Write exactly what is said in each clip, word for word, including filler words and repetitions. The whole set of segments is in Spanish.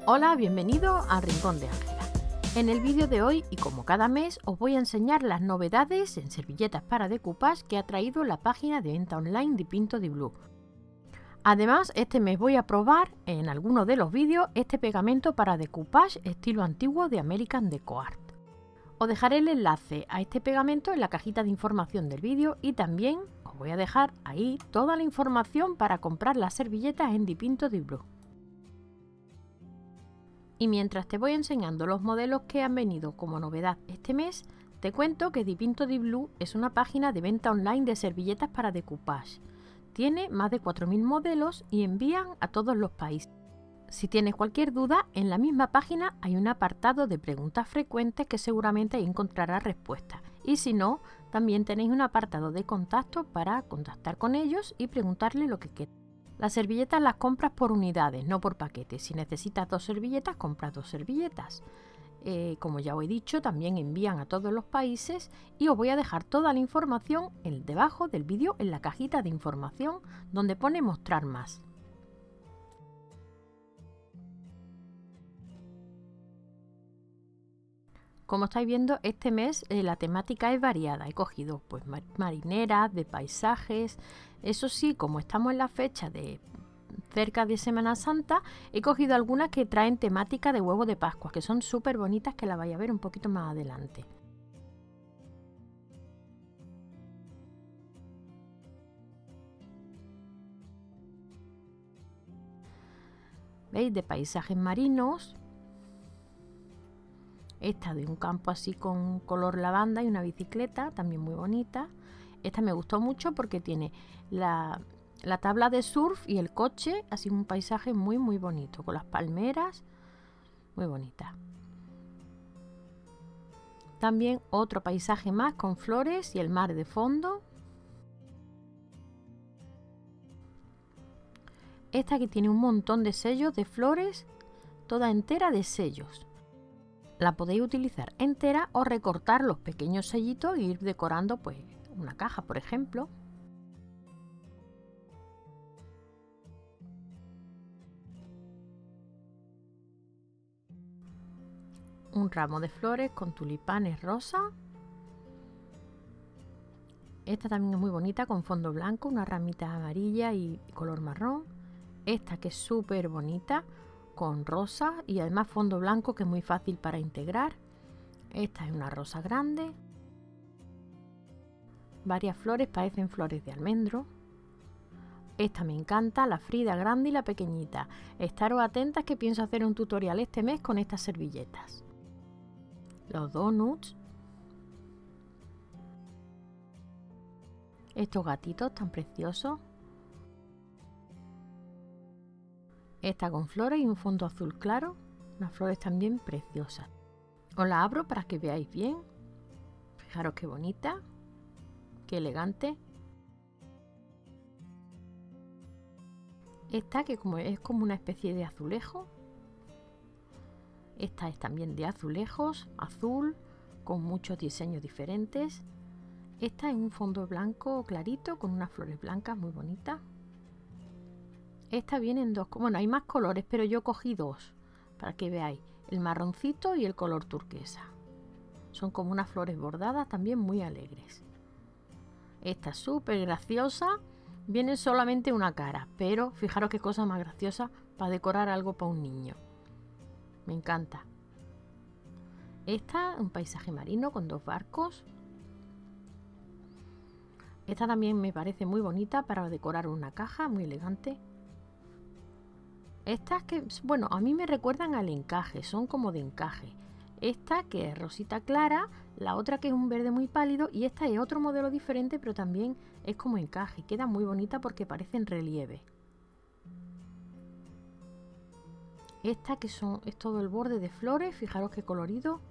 Hola, bienvenido al Rincón de Ángela. En el vídeo de hoy, y como cada mes, os voy a enseñar las novedades en servilletas para decoupage que ha traído la página de venta online Dipinto Di Blu. Además, este mes voy a probar en alguno de los vídeos este pegamento para decoupage estilo antiguo de American Deco Art. Os dejaré el enlace a este pegamento en la cajita de información del vídeo y también os voy a dejar ahí toda la información para comprar las servilletas en Dipinto Di Blu. Y mientras te voy enseñando los modelos que han venido como novedad este mes, te cuento que Dipinto Di Blu es una página de venta online de servilletas para decoupage. Tiene más de cuatro mil modelos y envían a todos los países. Si tienes cualquier duda, en la misma página hay un apartado de preguntas frecuentes que seguramente ahí encontrarás respuestas. Y si no, también tenéis un apartado de contacto para contactar con ellos y preguntarles lo que quieras. Las servilletas las compras por unidades, no por paquetes. Si necesitas dos servilletas, compras dos servilletas. Eh, como ya os he dicho, también envían a todos los países y os voy a dejar toda la información en, debajo del vídeo en la cajita de información donde pone mostrar más. Como estáis viendo, este mes eh, la temática es variada. He cogido pues mar marineras, de paisajes. Eso sí, como estamos en la fecha de cerca de Semana Santa, he cogido algunas que traen temática de huevo de Pascua, que son súper bonitas, que la vais a ver un poquito más adelante. ¿Veis? De paisajes marinos. Esta de un campo así con color lavanda y una bicicleta, también muy bonita. Esta me gustó mucho porque tiene la, la tabla de surf y el coche, así un paisaje muy muy bonito, con las palmeras, muy bonita. También otro paisaje más con flores y el mar de fondo. Esta que tiene un montón de sellos de flores, toda entera de sellos. La podéis utilizar entera o recortar los pequeños sellitos e ir decorando pues una caja, por ejemplo. Un ramo de flores con tulipanes rosa. Esta también es muy bonita con fondo blanco, una ramita amarilla y color marrón. Esta que es súper bonita con rosa y además fondo blanco, que es muy fácil para integrar. Esta es una rosa grande. Varias flores, parecen flores de almendro. Esta me encanta, la Frida grande y la pequeñita. Estaros atentas que pienso hacer un tutorial este mes con estas servilletas. Los donuts. Estos gatitos tan preciosos. Esta con flores y un fondo azul claro, unas flores también preciosas. Os la abro para que veáis bien. Fijaros qué bonita, qué elegante. Esta que como es como una especie de azulejo. Esta es también de azulejos, azul, con muchos diseños diferentes. Esta es un fondo blanco clarito con unas flores blancas muy bonitas. Esta viene en dos, bueno, hay más colores, pero yo cogí dos, para que veáis, el marroncito y el color turquesa. Son como unas flores bordadas también muy alegres. Esta es súper graciosa, viene solamente una cara, pero fijaros qué cosa más graciosa para decorar algo para un niño. Me encanta. Esta, un paisaje marino con dos barcos. Esta también me parece muy bonita para decorar una caja, muy elegante. Estas que, bueno, a mí me recuerdan al encaje, son como de encaje. Esta que es rosita clara, la otra que es un verde muy pálido y esta es otro modelo diferente, pero también es como encaje. Queda muy bonita porque parece en relieve. Esta que son, es todo el borde de flores, fijaros qué colorido.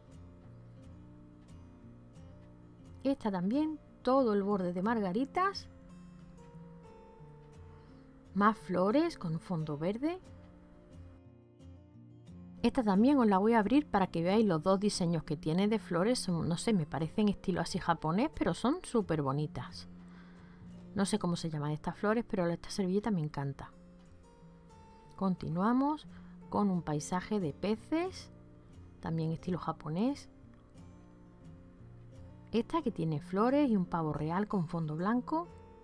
Esta también, todo el borde de margaritas. Más flores con fondo verde. Esta también os la voy a abrir para que veáis los dos diseños que tiene de flores. Son, no sé, me parecen estilo así japonés, pero son súper bonitas. No sé cómo se llaman estas flores, pero esta servilleta me encanta. Continuamos con un paisaje de peces, también estilo japonés. Esta que tiene flores y un pavo real con fondo blanco.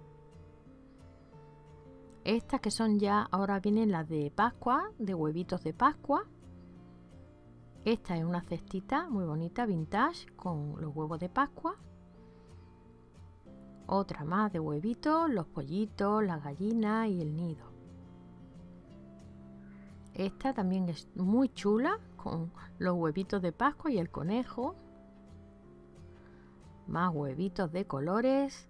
Estas que son ya, ahora vienen las de Pascua, de huevitos de Pascua. Esta es una cestita muy bonita, vintage, con los huevos de Pascua. Otra más de huevitos, los pollitos, las gallinas y el nido. Esta también es muy chula, con los huevitos de Pascua y el conejo. Más huevitos de colores.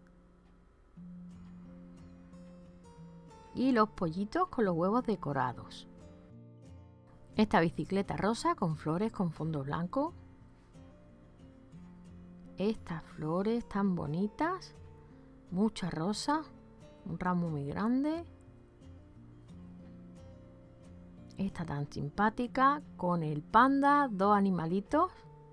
Y los pollitos con los huevos decorados. Esta bicicleta rosa con flores con fondo blanco. Estas flores tan bonitas. Mucha rosa. Un ramo muy grande. Esta tan simpática con el panda, dos animalitos.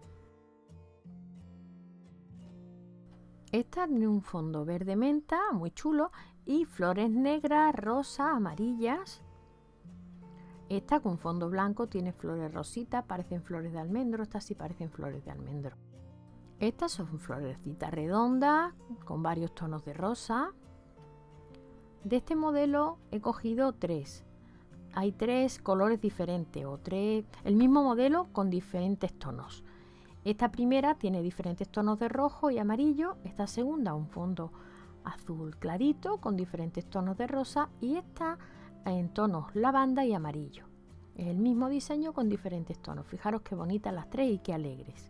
Esta tiene un fondo verde menta, muy chulo, y flores negras, rosas, amarillas. Esta con fondo blanco tiene flores rositas, parecen flores de almendro, estas sí parecen flores de almendro. Estas son florecitas redondas, con varios tonos de rosa. De este modelo he cogido tres. Hay tres colores diferentes, o tres, el mismo modelo con diferentes tonos. Esta primera tiene diferentes tonos de rojo y amarillo, esta segunda un fondo azul clarito con diferentes tonos de rosa y esta en tonos lavanda y amarillo. Es el mismo diseño con diferentes tonos. Fijaros qué bonitas las tres y qué alegres.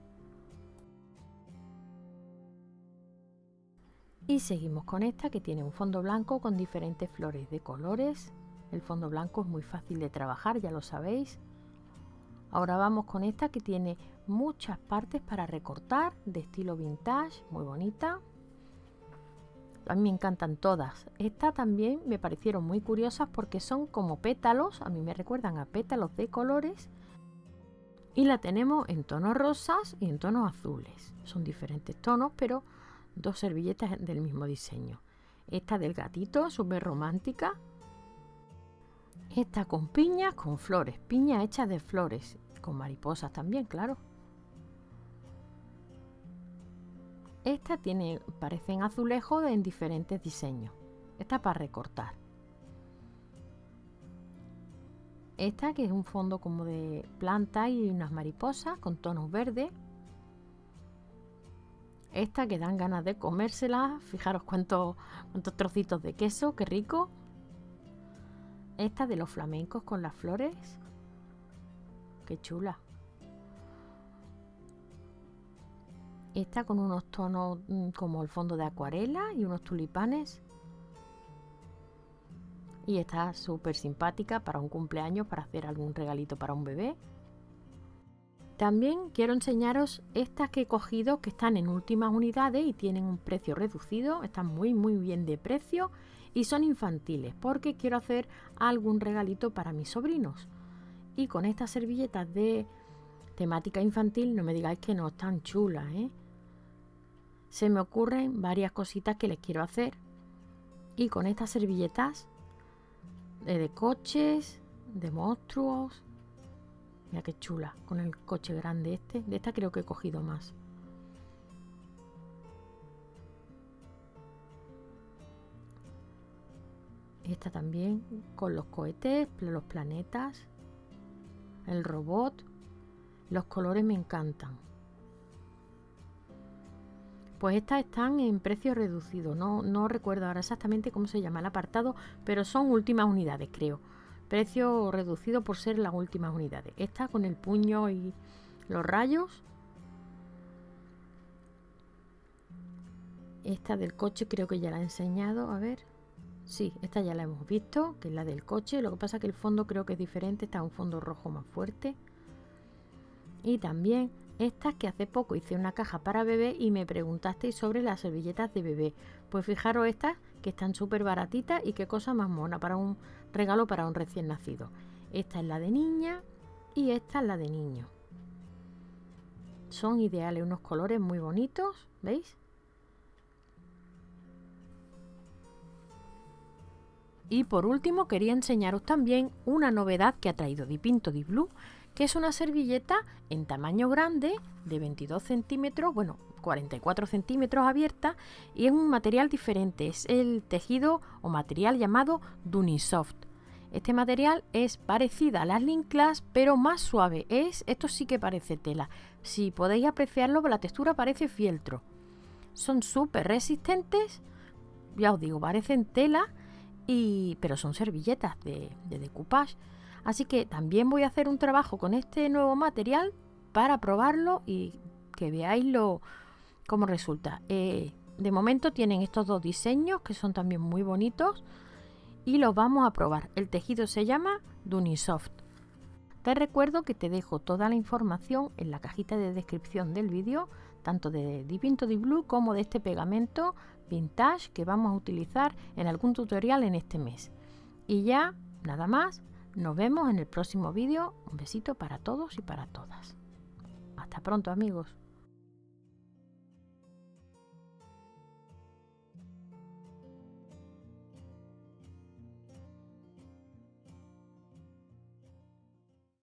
Y seguimos con esta que tiene un fondo blanco con diferentes flores de colores. El fondo blanco es muy fácil de trabajar, ya lo sabéis. Ahora vamos con esta que tiene muchas partes para recortar, de estilo vintage, muy bonita. A mí me encantan todas. Estas también me parecieron muy curiosas porque son como pétalos, a mí me recuerdan a pétalos de colores. Y la tenemos en tonos rosas y en tonos azules. Son diferentes tonos, pero dos servilletas del mismo diseño. Esta del gatito, súper romántica. Esta con piñas, con flores, piñas hechas de flores, con mariposas también, claro. Esta tiene, parecen azulejos en diferentes diseños. Esta para recortar. Esta que es un fondo como de planta y unas mariposas con tonos verdes. Esta que dan ganas de comérsela. Fijaros cuántos, cuántos trocitos de queso, qué rico. Esta de los flamencos con las flores. Qué chula. Esta con unos tonos mmm, como el fondo de acuarela y unos tulipanes. Y está súper simpática para un cumpleaños, para hacer algún regalito para un bebé. También quiero enseñaros estas que he cogido que están en últimas unidades y tienen un precio reducido. Están muy muy bien de precio y son infantiles porque quiero hacer algún regalito para mis sobrinos. Y con estas servilletas de temática infantil, no me digáis que no están chulas, ¿eh? Se me ocurren varias cositas que les quiero hacer. Y con estas servilletas de, de coches, de monstruos. Mira qué chula, con el coche grande este. De esta creo que he cogido más. Esta también, con los cohetes, los planetas, el robot. Los colores me encantan. Pues estas están en precio reducido. No, no recuerdo ahora exactamente cómo se llama el apartado, pero son últimas unidades, creo. Precio reducido por ser las últimas unidades. Esta con el puño y los rayos. Esta del coche creo que ya la he enseñado. A ver. Sí, esta ya la hemos visto, que es la del coche. Lo que pasa es que el fondo creo que es diferente. Está un fondo rojo más fuerte. Y también estas que hace poco hice una caja para bebé y me preguntasteis sobre las servilletas de bebé. Pues fijaros estas que están súper baratitas y qué cosa más mona para un regalo para un recién nacido. Esta es la de niña y esta es la de niño. Son ideales, unos colores muy bonitos, ¿veis? Y por último quería enseñaros también una novedad que ha traído Dipinto Di Blu, que es una servilleta en tamaño grande de veintidós centímetros, bueno, cuarenta y cuatro centímetros abierta, y es un material diferente, es el tejido o material llamado Dunisoft. Este material es parecida a las Linclass, pero más suave. Es, esto sí que parece tela. Si podéis apreciarlo, la textura parece fieltro. Son súper resistentes, ya os digo, parecen tela, y, pero son servilletas de, de decoupage. Así que también voy a hacer un trabajo con este nuevo material para probarlo y que veáis lo, cómo resulta. Eh, de momento tienen estos dos diseños que son también muy bonitos y los vamos a probar. El tejido se llama Dunisoft. Te recuerdo que te dejo toda la información en la cajita de descripción del vídeo, tanto de Dipinto Di Blu como de este pegamento vintage que vamos a utilizar en algún tutorial en este mes. Y ya, nada más, nos vemos en el próximo vídeo. Un besito para todos y para todas. Hasta pronto, amigos.